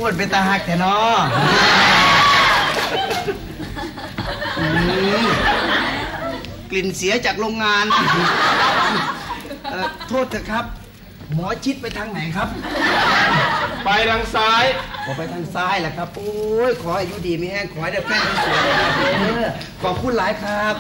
อ้วนเป็นตาหักแต่นออกลิ่นเสียจากโรงงานโทษเถอะครับหมอชิดไปทางไหนครับไปทางซ้ายขอไปทางซ้ายแหละครับโอ้ยขออายุดีไม่แห้งขอให้ได้แฟนสวยขอบคุณหลายครับ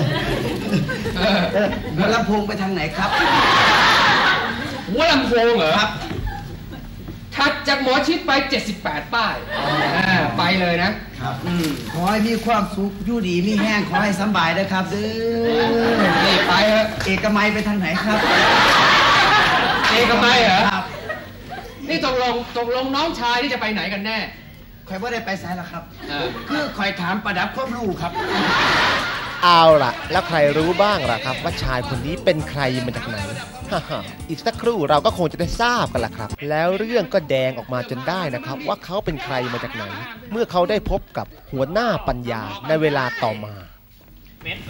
หัวลำโพงไปทางไหนครับหัวลำโพงเหรอครับถัดจากหมอชิดไป78ป้ายไปเลยนะครับขอให้มีความสุขอยู่ดีมีแห้งขอให้สบายนะครับเด้อนี่ไปเถอะเอกมัยไปทางไหนครับเอกมัยเหรอนี่ตกลงน้องชายที่จะไปไหนกันแน่คอยว่าได้ไปสายละครับคือคอยถามประดับความรู้ครับเอาล่ะแล้วใครรู้บ้างล่ะครับว่าชายคนนี้เป็นใครมาจากไหนอีกสักครู่เราก็คงจะได้ทราบกันล่ะครับแล้วเรื่องก็แดงออกมาจนได้นะครับว่าเขาเป็นใครมาจากไหนเมื่อเขาได้พบกับหัวหน้าปัญญาในเวลาต่อมาเหม็น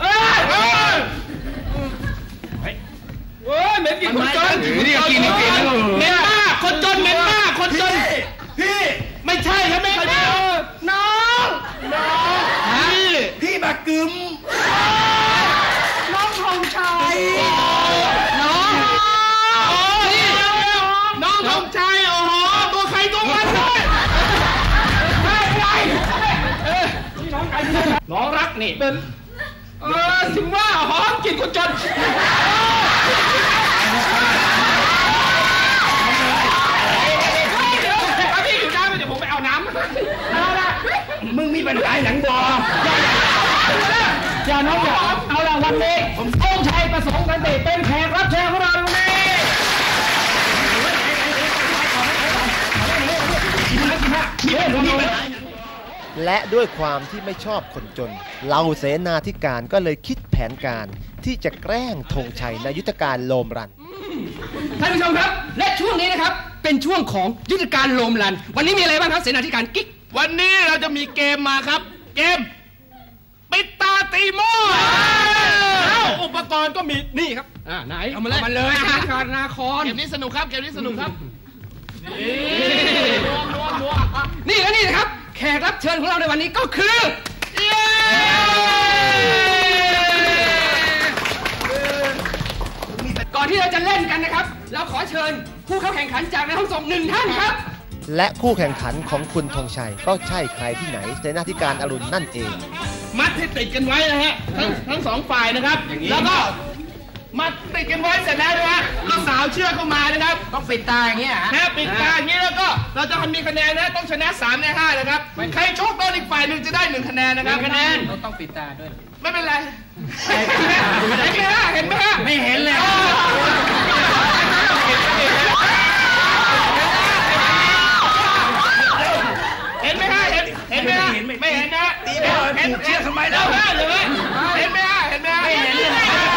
กินคนจนนี่กินเหม็นมากคนจนเหม็นมากคนจนพี่ไม่ใช่ครับแม่น้องพี่บากึมน้องทองชัยน้องทองชัยโอ้โหตัวใครตัวมันเลยไม่ไรน้องรักนี่เป็นถึงว่าหอมกินคนจนพี่อยู่ได้ไหมเดี๋ยวผมไปเอาน้ำเอาละมึงมีปัญหาหนังบออย่าน้องอย่าเอาละวันนี้ผมโอ้ชัยประสงค์กันติเป็นแขกรับเชิญของเราวันนี้และด้วยความที่ไม่ชอบคนจนเหล่าเสนาธิการก็เลยคิดแผนการที่จะแกล้งธงชัยในยุทธการโลมรันท่านผู้ชมครับและช่วงนี้นะครับเป็นช่วงของยุทธการโลมรันวันนี้มีอะไรบ้างครับเสนาธิการกิ๊กวันนี้เราจะมีเกมมาครับเกมปิดตาตีหม้ออุปกรณ์ก็มีนี่ครับไหนเอามาเลยการนาครเกมนี้สนุกครับนี่และนี่นะครับแขกรับเชิญของเราในวันนี้ก็คือก่อนที่เราจะเล่นกันนะครับเราขอเชิญผู้เข้าแข่งขันจากในห้องส่ง1 ท่านครับและคู่แข่งขันของคุณธงชัยก็ใช่ใครที่ไหนเสนาธิการอรุณนั่นเองมัดให้ติดกันไว้นะฮะทั้งสองฝ่ายนะครับแล้วก็มัดติดกันไว้เสร็จแล้วนะก็สาวเชือกเข้ามานะครับต้องปิดตาอย่างเงี้ยนะปิดตาอย่างนี้แล้วก็เราจะมีคะแนนนะต้องชนะ3 ใน 5นะครับใครโชคโดนอีกฝ่ายหนึ่งจะได้1 คะแนนนะครับคะแนนต้องปิดตาด้วยไม่เป็นไรเห็นไหมฮะไม่เห็นเลยเห็นไหมฮะไม่เห็นนะตีไม่เห็นเชือกทำไมเล่าเห็นไหมฮะไม่เห็นเลย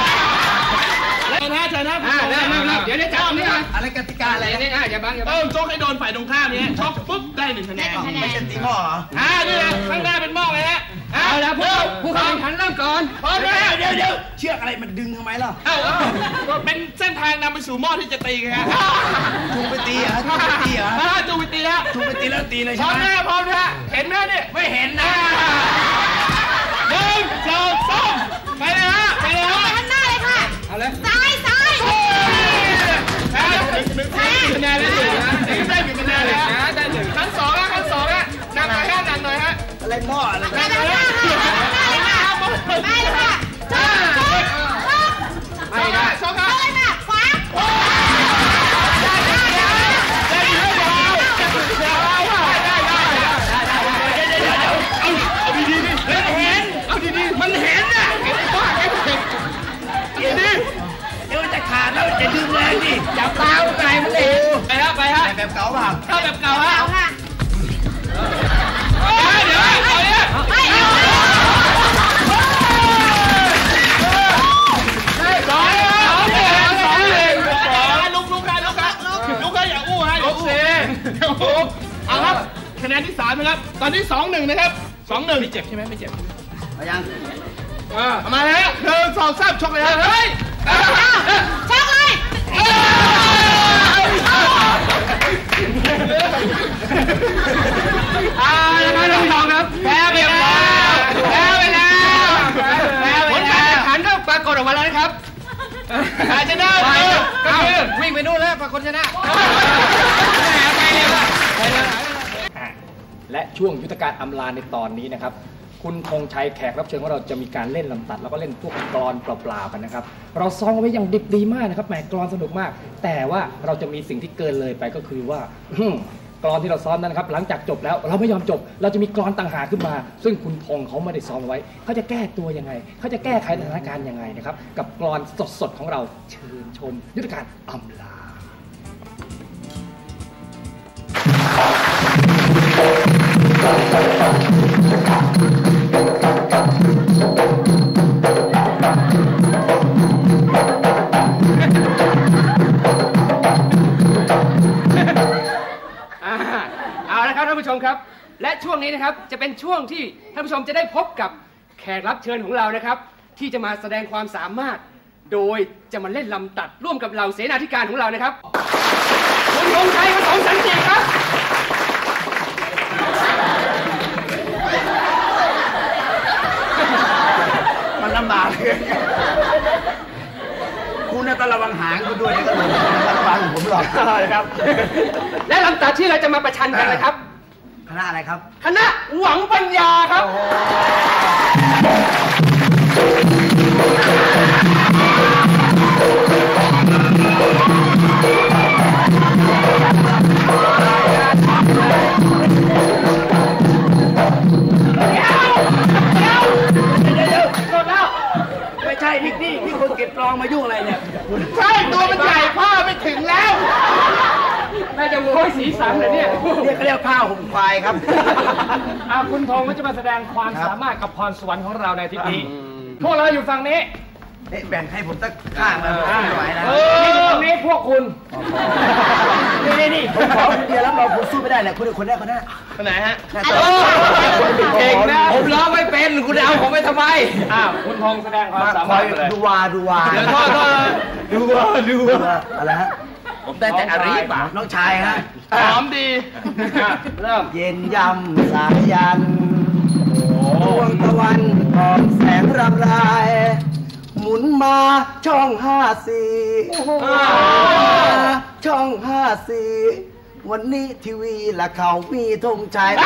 ชนะเดี๋ยวจับนี่นะอะไรกติกาอะไรนี่อย่าบังต้องชกให้โดนฝ่ายตรงข้ามนี่ชกปุ๊บได้1 คะแนนไม่ใช่ตีหม้อเหรอนี่นะข้างหน้าเป็นหม้อเลยฮะเอาละผู้แข่งขันเริ่มก่อนพร้อมแล้วเดี๋ยวเชือกอะไรมันดึงทำไมล่ะเป็นเส้นทางนำไปสู่หม้อที่จะตีกันฮะจูงไปตีเหรอจูงไปตีแล้วตีเลยใช่ไหมพร้อมนะเห็นไหมเนี่ยไม่เห็นนะ 1 2 3ไปเลยฮะข้างหน้าเลยค่ะเอาเลยซ้ายคะแนนได้1คะแนนเลยได้1ขั้น2นะหนักหน่อยฮะอะไรหม้ออะไรไปเลยค่ะชกครับขวาเอาดีมันเห็นน่ะเดี๋ยวจะขาดแล้วจะดึงแรงดิจับตาไก่มันเห็นไปฮะแบบเก่าเปล่าถ้าแบบเก่าฮะเดี๋ยวลุกอย่าอู้ฮะลุกเอาครับคะแนนที่3นะครับตอนนี้ 2-1 นะครับ2-1ไม่เจ็บใช่ไหมไม่เจ็บเอายังมาแล้ว1 2 3ชกเลยครับเฮ้ยชกเลยแล้วครับท่านผู้ชมครับแพ้ไปแล้วผลการแข่งขันก็ปรากฏออกมาแล้วนะครับชนะก็คือวิ่งไปนู่นแล้วปรากฏชนะไปเลยว่ะและช่วงยุทธการอำลาในตอนนี้นะครับคุณธงชัยแขกรับเชิญของเราจะมีการเล่นลำตัดแล้วก็เล่นพวกกลอนเปล่าๆกันนะครับเราซ้อมไว้อย่างดิบดีมากนะครับแหมกลอนสนุกมากแต่ว่าเราจะมีสิ่งที่เกินเลยไปก็คือว่ากลอนที่เราซ้อมนั้นนะครับหลังจากจบแล้วเราไม่ยอมจบเราจะมีกลอนต่างหากขึ้นมาซึ่งคุณธงเขาไม่ได้ซ้อมไว้เขาจะแก้ตัวยังไงเขาจะแก้ไขสถานการณ์ยังไงนะครับกับกลอนสดๆของเราเชิญชมยุทธการอำลาเอาละครับท่านผู้ชมครับและช่วงนี้นะครับจะเป็นช่วงที่ท่านผู้ชมจะได้พบกับแขกรับเชิญของเรานะครับที่จะมาแสดงความสามารถโดยจะมาเล่นลำตัดร่วมกับเราเสนาธิการของเรานะครับคุณธงชัยผสมสันติครับมันลำบากเลยคุณน่าต้องระวังหางคุณด้วยนะก็ระวังผมหรอกครับและลำตัดที่เราจะมาประชันกันนะครับคณะอะไรครับคณะหวังปัญญาครับไม่ใช่นี่คนเก็บกลองมายุ่งอะไรเนี่ยใช่ตัวมันใหญ่ผ้าไม่ถึงแล้วน่าจะโวยสีสันเลยเนี่ยเขาเรียกผ้าห่มควายครับคุณธงก็จะมาแสดงความสามารถกับพรสวรรค์ของเราในที่นี้พวกเราอยู่ฝั่งนี้แบ่งให้ผมสักข้างมาไม่ไหวนะนี่ตรงนี้พวกคุณนี่ผมขอคนเดียวแล้วผมสู้ไม่ได้แหละคนได้คนไหนฮะเก่งนะผมร้องไม่เป็นคุณเอาผมไปทำไมคุณธงแสดงความสามารถเลยดูวาดูวาอะไรฮะผมได้แต่อะไรป่ะน้องชายฮะหอมดีเริ่มเย็นยำสายยันดวงตะวันออกแสงรำไรหมุนมาช่อง54ช่อง54วันนี้ทีวีละเขามีธงชัย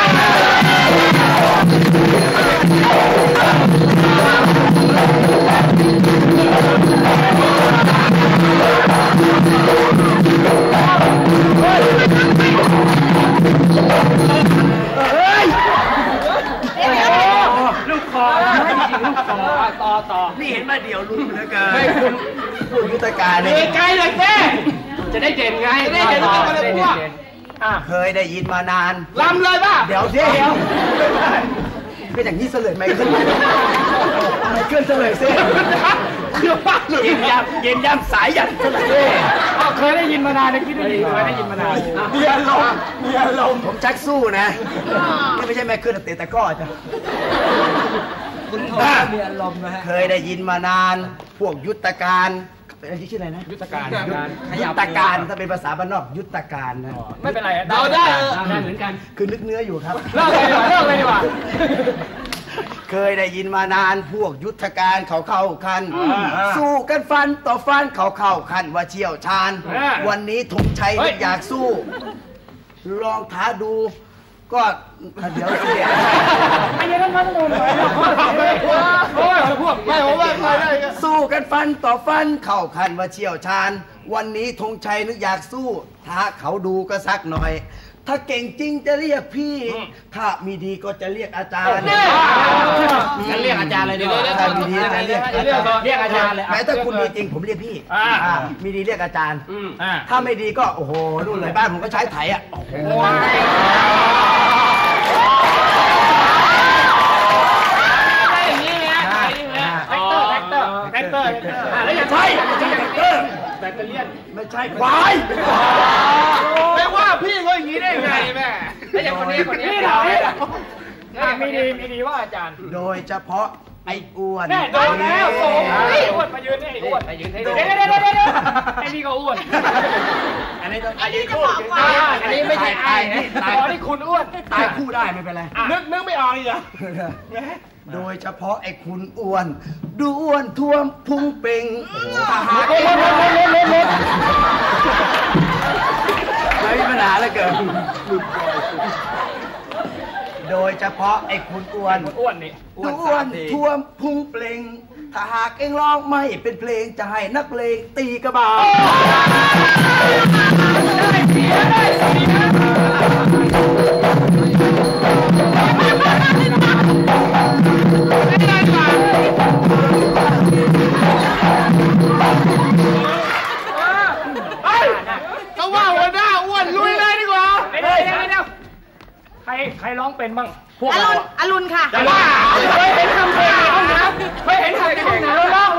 ลูกคอต่อนี่เห็นมาเดี๋ยวรู้เหลือเกินไม่คุณยุทธการเลยไกลเลยแม่จะได้เด่นไงได้เด่นเคยได้ยินมานานลำเลยป่ะเดี๋ยวก็อย่างนี้เสลยไม่ขึ้นเสลยเซ่เย็นยำสายยันเสลยเซ่เคยได้ยินมานานนะคิดได้ยินเคยได้ยินมานานมีอารมณ์ผมชักสู้นะนี่ไม่ใช่แม่ขึ้นเตะตะก้อจ้ะคุณมีอารมณ์นะฮะเคยได้ยินมานานพวกยุทธการชื่ออะไรนะยุทธการถ้าเป็นภาษาบ้านนอกยุทธการนะไม่เป็นไรเราได้เหมือนกันคือนึกเนื้ออยู่ครับเลิกเลยดีกว่าเคยได้ยินมานานพวกยุทธการเขาเข้าคันสู้กันฟันต่อฟันเขาเข้าคันว่าเชี่ยวชาญวันนี้ธงชัยอยากสู้ลองท้าดูก็เดี๋ยวไอ้ยังนั่นมันโดนเลยโอ้ยพวกไม่ผมว่าสู้กันฟันต่อฟันเข้าคันว่าเชี่ยวชาญวันนี้ธงชัยนึกอยากสู้ท้าเขาดูก็สักหน่อยถ้าเก่งจริงจะเรียกพี่ถ้ามีดีก็จะเรียกอาจารย์งั้นเรียกอาจารย์เลยดีกว่าถ้ามีดีจะเรียกอาจารย์เลยแม้ถ้าคุณมีจริงผมเรียกพี่มีดีเรียกอาจารย์ถ้าไม่ดีก็โอ้โหนู่นเลยบ้านผมก็ใช้ไถอ่ะแท็กเตอร์แล้วอย่าใช่แท็กเตอร์แบตเตอรี่ไม่ใช่ควายไม่ว่าพี่ก็อย่างนี้ได้ไงแม่แล้วอย่างคนนี้เรามีดีว่าอาจารย์โดยเฉพาะไอ้อ้วนแน่โดนแล้วโอ้ยอ้วนมายืนนี่อ้วนมายืนให้ดูเดี๋ยวไอ้นี่ก็อ้วนอันนี้จะบอกว่าอันนี้ไม่ใช่ไอ้ตายนี่คุณอ้วนตายคู่ได้ไม่เป็นไรนึกไม่ออกอีกเหรอโดยเฉพาะไอ้คุณอ้วนดูอ้วนท่วมพุงเป่งไม่มีปัญหาแล้วเกิดโดยเฉพาะไอ้คุณอ้วนนี่ดูอ้วนท่วมพุงเป่งถ้าหากเอ็งร้องไม่เป็นเพลงจะให้นักเลงตีกระบาลก็ว่าหัวหน้าอ้วนลุยเลยดีกว่าใครร้องเป็นบ้างพวกอรุณค่ะแต่ว่าเคยเห็นทำเพลงในห้องน้ำเคยเห็นทำในห้องน้ำร้อง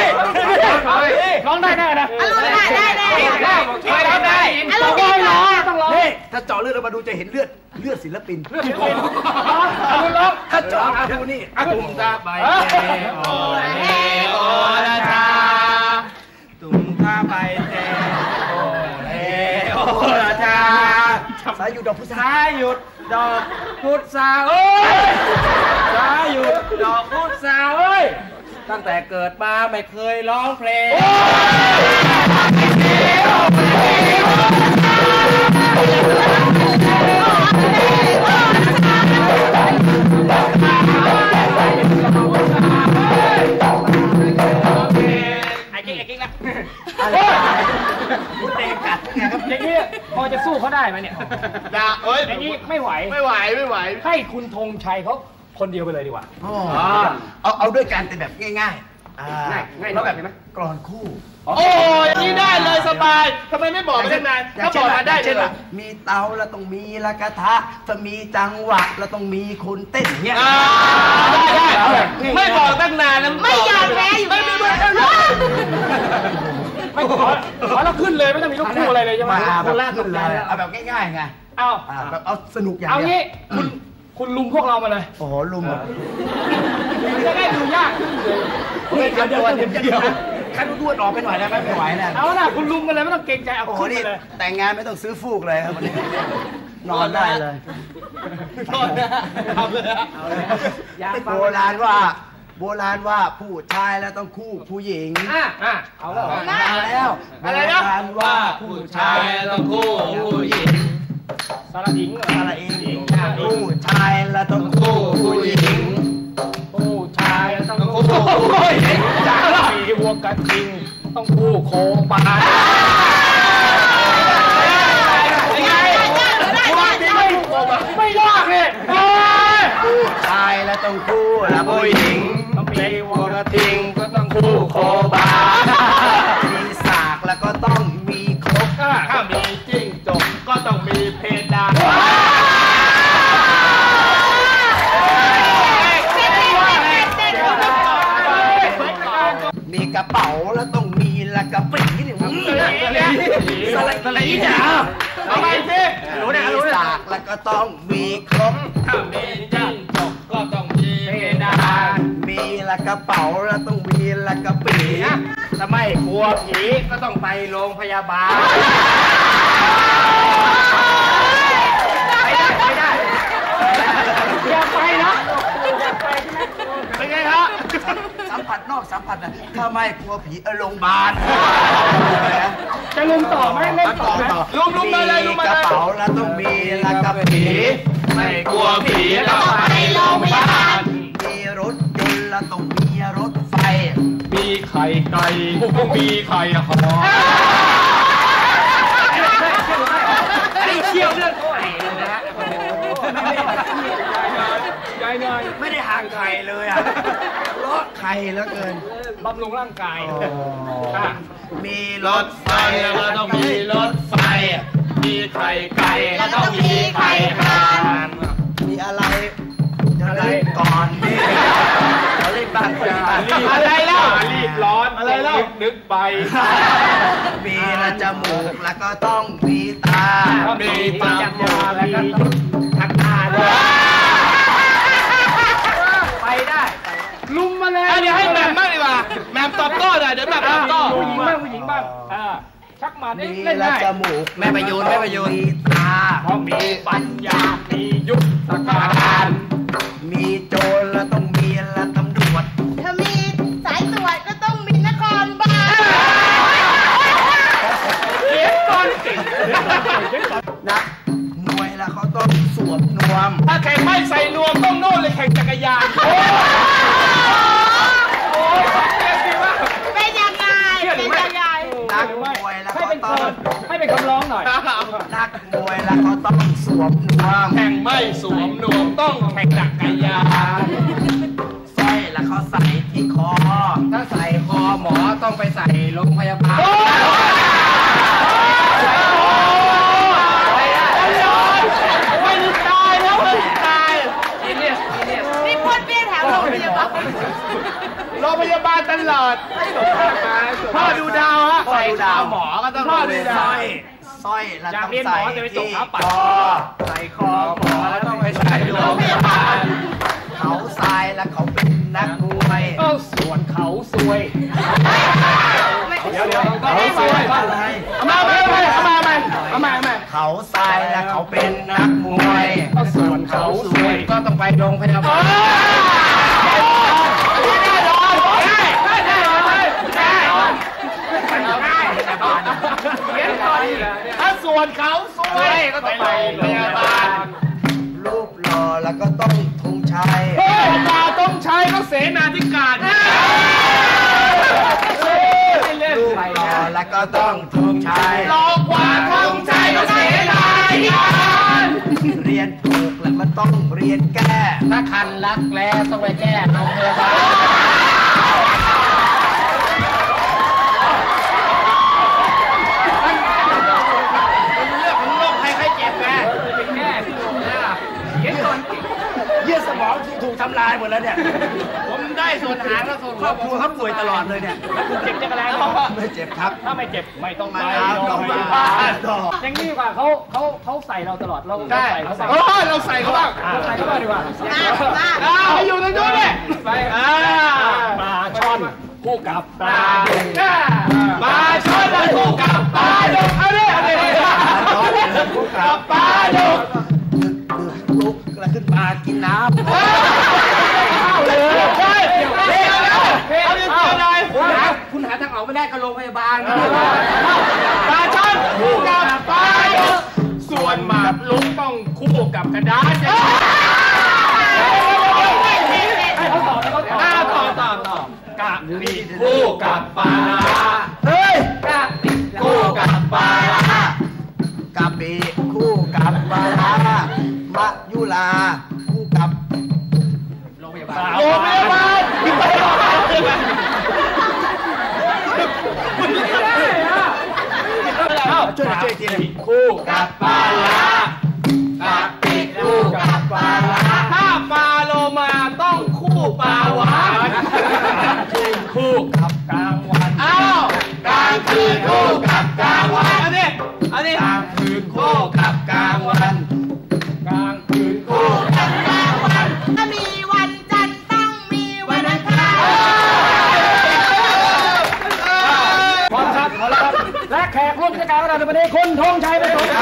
ได้แน่นะอรุณค่ะได้เคยร้องได้อรุณดีค่ะต้องร้องถ้าเจาะเลือดเรามาดูจะเห็นเลือดศิลปินอรุณร้องถ้าเจาะดูนี่ตุ่มตาใบโอโอละชาตุ่มตาใบเจโอละชาสายหยุดดอกพุทราสายหยุดดอกพุทราเอ้ยสายหยุดดอกพุทราเอ้ยตั้งแต่เกิดมาไม่เคยร้องเพลงพูดเองกัดไงครับอย่างนี้พอจะสู้เขาได้ไหมเนี่ยอย่างนี้ไม่ไหวให้คุณธงชัยเขาคนเดียวไปเลยดีกว่าเอาด้วยกันเป็นแบบง่ายแล้วแบบไหมกลอนคู่โอ้ยนี่ได้เลยสบายทำไมไม่บอกมาตั้งนานถ้าบอกมาได้เลยมีเตาแล้วต้องมีละกระทะถ้ามีจังหวะแล้วต้องมีคนเต้นเนี่ยได้ไม่บอกตั้งนานแล้วไม่ยอมแพ้อยู่ไม่ขอเราขึ้นเลยไม่ต้องมีลูกคู่อะไรเลยใช่ไหมคนแรกขึ้นเลยเอาแบบง่ายๆไงแบบเอาสนุกอย่างเดียวเอางี้คุณลุมพวกเรามาเลยโอ้โหลุมจะได้ดูยากเดี๋ยวขั้นด้วนออกไปหน่อยได้ไหมไม่ไหวแล้วเอาล่ะคุณลุมกันเลยไม่ต้องเกรงใจเอาขึ้นไปเลยแต่งงานไม่ต้องซื้อฟูกเลยครับวันนี้นอนได้เลยเอาเลยโบราณว่าผู้ชายแล้วต้องคู่ผู้หญิงเอาแล้วอะไรนะว่าผู้ชายต้องคู่ผู้หญิงสารอิงผู้ชายแล้วต้องคู่ผู้หญิงผู้ชายต้องคู่ผู้หญิงมีวัวกระทิงต้องคู่โคบาไม่ยากเลยผู้ชายแล้วต้องคู่แล้วผู้หญิงต้องมีวัวกระทิงก็ต้องคู่โคบามีสากแล้วก็ต้องมีครกถ้ามีจิ้งจกก็ต้องมีเพดานมีกระเป๋าแล้วต้องมีละกระปินี่สไลด์จ๋าเอาไปสิมีสากแล้วก็ต้องมีครกถ้ามีจิ้งจกก็ต้องมีเพดานมีละกระเป๋าแล้วต้องมีละกระปิถ้าไม่กลัวผีก็ต้องไปโรงพยาบาลไม่ได้อย่าไปนะเป็นไงครับสัมผัสนอกสัมผัสนะถ้าไม่กลัวผีโรงพยาบาลจะลุมต่อไหมเล่นต่อลุมมาเลยมีกระเป๋าแล้วต้องมีละกระปิไม่กลัวผีแล้วไปโรงพยาบาลมีรถยนต์แล้วต้องมีรถไฟมีไข่ไก่ต้องมีไข่หอเชี่ยวเรื่องไข่เลยนะไม่ได้ห่างไข่เลยอ่ะรถไข่แล้วเกินบำรุงร่างกายมีรถไฟแล้วต้องมีรถไฟมีไข่ไก่แล้วต้องมีไข่ห่านมีอะไรก่อนนี่รีบบ้างอะไรเล่ารีบร้อนอะไรเล่านึกไปมีละจมูกแล้วก็ต้องมีตามีปากแล้วก็ต้องทักตาด้วยไปได้ลุมมมาเลยเดี๋ยวให้แหม่มบ้างดีกว่าแหม่มตอบโต้หน่อยเดี๋ยวแหม่มตอบโต้ผู้หญิงบ้างชักมามีเล่นและได้จมูกแม่ประยูนมีมีตาเพราะมีปัญญา มียุทธการมีโจรและต้องมีและตำรวจถ้ามีสายตรวจก็ต้องมีนครบาลเลี้ยงก่อนเก่งนักมวยแล้วเขาต้องสวมนวมถ้าแข่งไม่ใส่นวมต้องโน่นเลยแข่งจักรยานโอ้ยเก่งดีมากเป็นยังไงเป็นยังไงนักมวยแล้วให้เขาเป็นต้องให้เป็นคำร้องหน่อยนักมวยแล้วเขาต้องสวมนวมแข่งไม่สวมนวมต้องแข่งจักรยานสร้อยแล้วเขาใส่ที่คอถ้าใส่คอหมอต้องไปใส่โรงพยาบาลไม่ได้ตายแล้วไม่ได้ตายทีนี้นี่พ่นเปี้ยแถวโรงพยาบาลโรงพยาบาลตลอดพ่อดูดาวฮะใส่ขาหมอก็ต้องพ่อดูดาวสร้อยแล้วอยากต้องเรียนหมใส่อจะไปจบที่ขาปัดคอใส่คอหมอแล้วต้องไปใส่โรงพยาบาลเขาทรายแล้วเขาเป็นนักมวยส่วนเขาซวยไม่เดี๋ยวเขาสวยอะไรเอามาเขาทรายแล้วเขาเป็นนักมวยส่วนเขาซวยก็ต้องไปโรงพยาบาลถ้าส่วนเขาสวยก็ต้องไปโรงพยาบาลรูปหล่อแล้วก็ต้องธงชัยเฮ้ยมาต้องใช้ก็เสนาธิการรูปหล่อแล้วก็ต้องธงชัยหลอกกว่าต้องใช้ก็เสนาธิการเรียนถูกแล้วมันต้องเรียนแก้ถ้าคันรักแร้ต้องไปแก้โรงพยาบาลเรื่องของโรคภัยไข้เจ็บไงแก้เขียนก่อนเยื่อสมองถูกทำลายหมดแล้วเนี่ยผมได้ส่วนหางและส่วนครอบครัวเขาป่วยตลอดเลยเนี่ยคุณเจ็บจะกระไรไม่เจ็บครับถ้าไม่เจ็บไม่ต้องไปต้องมาอย่างนี้ดีกว่าเขาใส่เราตลอดเราใส่เขาใส่โอ้ยเราใส่เขาบ้างใส่เขาบ้างดีกว่าไปอยู่ตรงนู้นเลยไปปลาช่อนคู่กับปลาดุกปลาช่อนคู่กับปลาดุกเอาดิกับปลาดุกลุกแล้วขึ้นมากินน้ำคุณหาทางออกไม่ได้ก็โรงพยาบาลปลาช่อนคู่กับปลาดุกส่วนหมากลุกต้องคู่กับกระดาษต่อกะปิคู่กับปลาเฮ้ยกะปิคู่กับปลากะปิคู่กับปลาร้ามะยุลาคู่กับโรงพยาบาลช่วยทีนึงคู่กับปลาร้ากะปิคู่กับปลาร้าถ้าปลาโลมาต้องคู่ปลาหวานคู่กับกลางวันอ้าวกลางคืนคู่กับกลางวันอันนี้กลางคืนคู่กับกลางวันกลางคืนคู่กับกลางวันถ้ามีวันจันทร์ต้องมีวันอังคารพร้อมครับและแขกร่วมกิจกรรมของเราในวันนี้คุณธงชัยเป็นตัว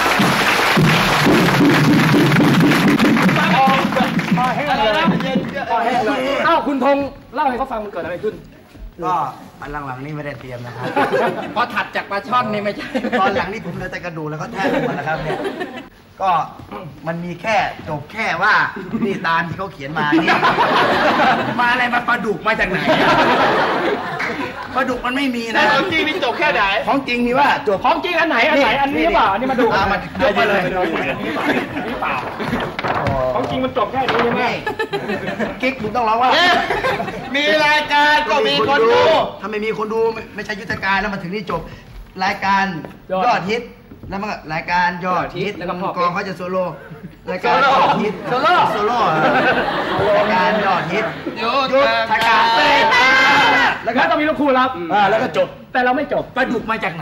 มาแห้งเลยอ้าวคุณธงเล่าให้เขาฟังมันเกิดอะไรขึ้นก็อันหลังๆนี่ไม่ได้เตรียมนะครับพอถัดจากปลาช่อนนี่ไม่ใช่ตอนหลังนี่ผมเหลือแต่กระดูกแล้วก็แทบหมดแล้วครับเนี่ยก็มันมีแค่จบแค่ว่านี่ตามที่เขาเขียนมานี่มาอะไรมาปลาดุกมาจากไหนปลาดุกมันไม่มีนะของจริงนี่จบแค่ไหนของจริงมีว่าจบของจริงอันไหนอันนี้หรือเปล่าอันนี้มาดูมายกมาเลยอันนี้เปล่าของจริงมันจบแค่นี้ใช่ไหมนี่กิ๊กมึงต้องร้องว่ามีรายการก็มีคนดูถ้าไม่มีคนดูไม่ใช่ยุทธการแล้วมาถึงนี่จบ รายการยอดฮิตแล้วมันก็รายการยอดฮิตแล้วก็กองเขาจะโซโล่รายการยอดฮิตโซโล่รายการยอดฮิตยุทธการเตะแล้วก็ต้องมีลูกคู่รับแล้วก็จบแต่เราไม่จบปลาดุกมาจากไหน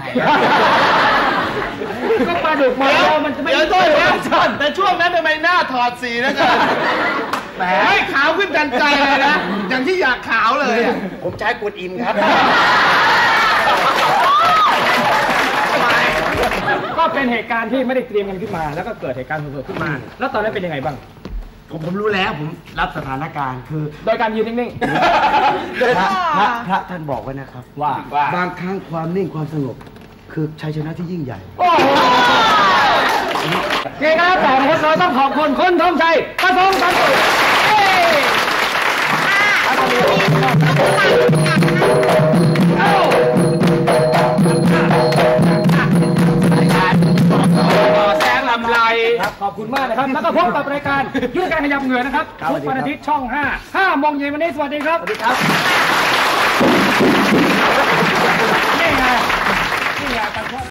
ก็ปลาดุกมาแล้วมันจะไม่เดี๋ยวต้นแต่ช่วงนั้นทำไมหน้าถอดสีนะกันแหมไม่ขาวขึ้นทันใจเลยนะ อย่างที่อยากขาวเลยอะผมใช้กวนอิมครับก็เป็นเหตุการณ์ที่ไม่ได้เตรียมกันขึ้นมา แล้วก็เกิดเหตุการณ์สดๆขึ้นมา แล้วตอนนั้นเป็นยังไงบ้างผมรู้แล้วผมรับสถานการณ์คือโดยการยืนนิ่งพระท่านบอกไว้นะครับว่าบางครั้งความนิ่งความสงบคือชัยชนะที่ยิ่งใหญ่โอ้โหเก่งครับแต่เราต้องขอบคุณคุณธงชัยประสงค์สันติเฮ้ยแสงลำไรครับขอบคุณมากนะครับ แล้วก็พบกับรายการยุทธการขยับเหงื่อนะครับทุกวันอาทิตย์ช่อง 5 โมงเย็นวันนี้สวัสดีครับ สวัสดีครับนี่ไงการ